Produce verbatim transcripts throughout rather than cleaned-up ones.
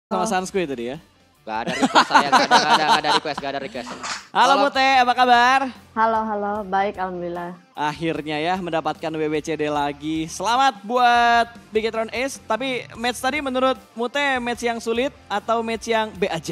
Sama Sanskuy tadi ya? Gak ada request saya, gak ada, gak ada, gak ada request, gak ada request. Halo Mute, apa kabar? Halo, halo, baik alhamdulillah. Akhirnya ya mendapatkan W B C D lagi. Selamat buat Bigetron Ace, tapi match tadi menurut Mute match yang sulit atau match yang B aja?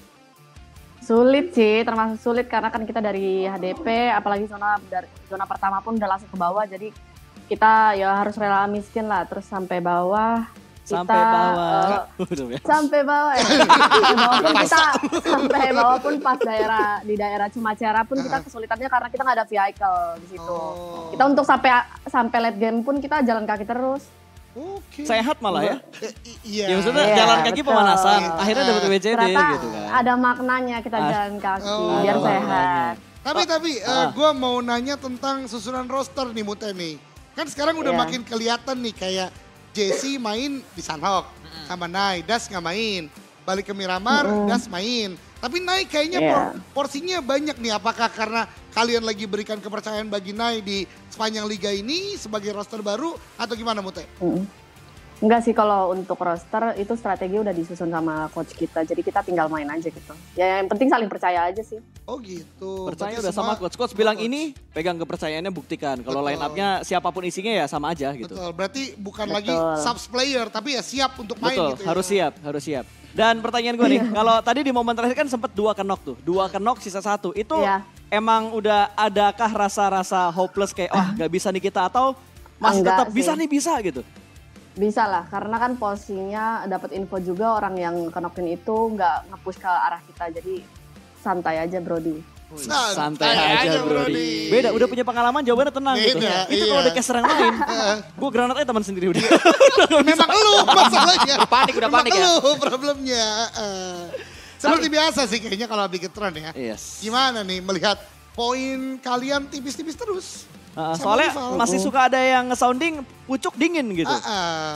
Sulit sih, termasuk sulit karena kan kita dari H D P, apalagi zona dari zona pertama pun udah langsung ke bawah, jadi kita ya harus rela miskin lah, terus sampai bawah. Kita, sampai bawah. Uh, sampai bawah ya. Sampai bawah pun kita, sampai bawah pun pas daerah di daerah Cimacara pun kita kesulitannya karena kita nggak ada vehicle di situ. Oh. Kita untuk sampai sampai late game pun kita jalan kaki terus. Oke. Sehat malah ya? Iya. Ya maksudnya iya, jalan kaki betul. pemanasan, akhirnya dapat W B C D Ternyata gitu kan. ada maknanya kita Ah. jalan kaki Oh. biar Ada sehat. Tapi Oh, tapi ah. uh, gue mau nanya tentang susunan roster nih Mute nih. Kan sekarang udah Iya. makin kelihatan nih kayak Jesse main di Sanhok sama Nai, Das nggak main. Balik ke Miramar, Mm. Das main. Tapi Nai kayaknya Iya. por- porsinya banyak nih. Apakah karena kalian lagi berikan kepercayaan bagi Nai di sepanjang liga ini sebagai roster baru atau gimana Mute? Mm. Enggak sih, kalau untuk roster itu strategi udah disusun sama coach kita, jadi kita tinggal main aja gitu. Ya yang penting saling percaya aja sih. Oh gitu. Percaya Berarti udah sama semua- coach. Coach bilang coach. ini, pegang kepercayaannya buktikan. Kalau Betul. line up-nya siapapun isinya ya sama aja gitu. Betul, berarti bukan Betul. lagi subs player tapi ya siap untuk main Betul, gitu harus ya. siap, harus siap. Dan pertanyaan gue nih, kalau tadi di momen terakhir kan sempat dua ke knock tuh, dua ke knock sisa satu. Itu Iya. emang udah adakah rasa-rasa hopeless kayak, wah gak bisa nih kita atau masih Enggak tetap sih. bisa nih bisa gitu? Bisa lah, karena kan posisinya dapat info juga orang yang kenokin itu nggak nge-push ke arah kita, jadi santai aja Brody. Santai Santai aja, aja Brody. Brody. Beda, udah punya pengalaman jawabannya tenang gitu. Beda, Itu kalau iya. ada caster yang lain, gue granat aja teman sendiri udah. Memang lu masalahnya. Udah panik, udah Memang panik ya. lu problemnya. eh. Seperti biasa sih kayaknya kalau Bigetron ya. Yes. Gimana nih melihat poin kalian tipis-tipis terus? Uh, Sama soalnya rival. masih suka ada yang nge-sounding pucuk dingin gitu. Ah, ah.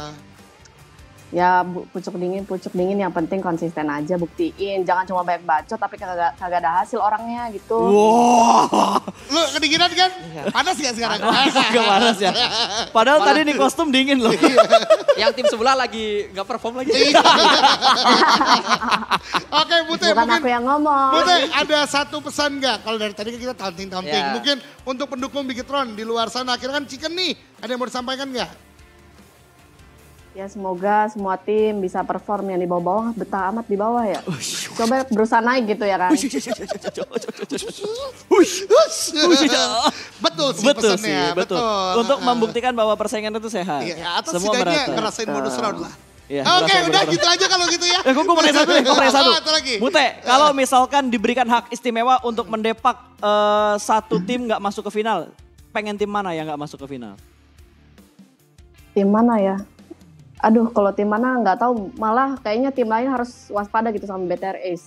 Ya bu- pucuk dingin, pucuk dingin yang penting konsisten aja, buktiin. Jangan cuma banyak bacot tapi kagak kagak ada hasil orangnya gitu. Wow, Lu kedinginan kan? Panas gak sekarang? gak panas ya. Padahal tadi nih kostum dingin loh. Yang tim sebelah lagi gak perform lagi. Iya. Oke Mute, Bukan mungkin aku yang ngomong. Mute, ada satu pesan nggak? Kalau dari tadi kan kita taunting-taunting. Ya. Mungkin untuk pendukung Bigetron di luar sana, akhirnya kan Chicken nih. Ada yang mau disampaikan nggak? Ya semoga semua tim bisa perform, yang di bawah-bawah betah amat di bawah ya. Coba berusaha naik gitu ya kan. Betul sih Betul pesannya. sih, betul. Untuk membuktikan bahwa persaingan itu sehat. Iya, atau Semua setidaknya merata. ngerasain bonus round lah. Iya, Oke, ngerasain udah bonus gitu aja kalau gitu ya. Eh, gue mau nanya satu nih, gue mau nanya satu. Oh, satu lagi. Mute, kalau misalkan diberikan hak istimewa untuk mendepak eh, satu tim nggak masuk ke final, pengen tim mana yang nggak masuk ke final? Tim mana ya? Aduh, kalau tim mana nggak tahu. Malah kayaknya tim lain harus waspada gitu sama B T R Ace.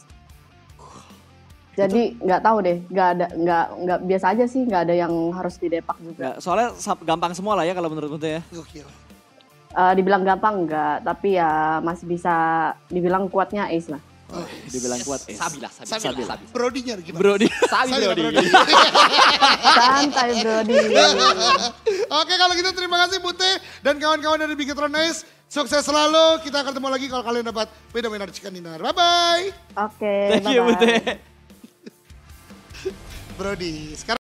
Jadi nggak tahu deh, nggak ada, nggak nggak biasa aja sih, nggak ada yang harus didepak juga. Nggak, soalnya sap- gampang semua lah ya kalau menurut Mute ya. Gokil. Eh, dibilang gampang nggak, tapi ya masih bisa dibilang kuatnya Ace lah. Dibilang kuat. eh. Sabi lah, sabi. Sabi Sabi, lah. sabi. Brody-nya gimana? Brody. Sabi, Sabi lah, Brody. Brody. Santai Brody. Oke, kalau gitu terima kasih Mute dan kawan-kawan dari Bigetron Ace. Sukses selalu. Kita akan ketemu lagi kalau kalian dapat beda-beda chicken dinner. Bye-bye. Oke, Thank you bye-bye. Mute. Brody, sekarang